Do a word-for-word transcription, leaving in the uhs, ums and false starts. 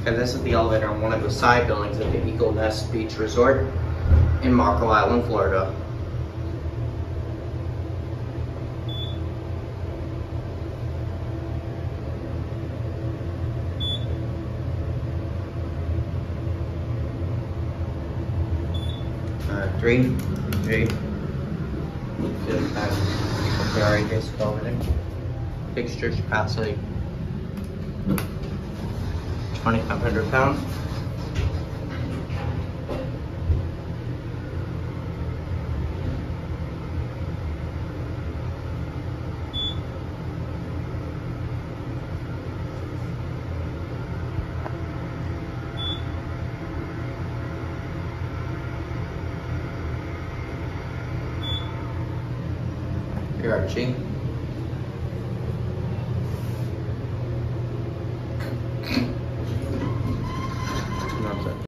And this is the elevator on one of the side buildings at the Eagle Nest Beach Resort in Marco Island, Florida. Uh, three, three, just have various clothing, fixtures capacity twenty-five hundred pounds. Here, Archie.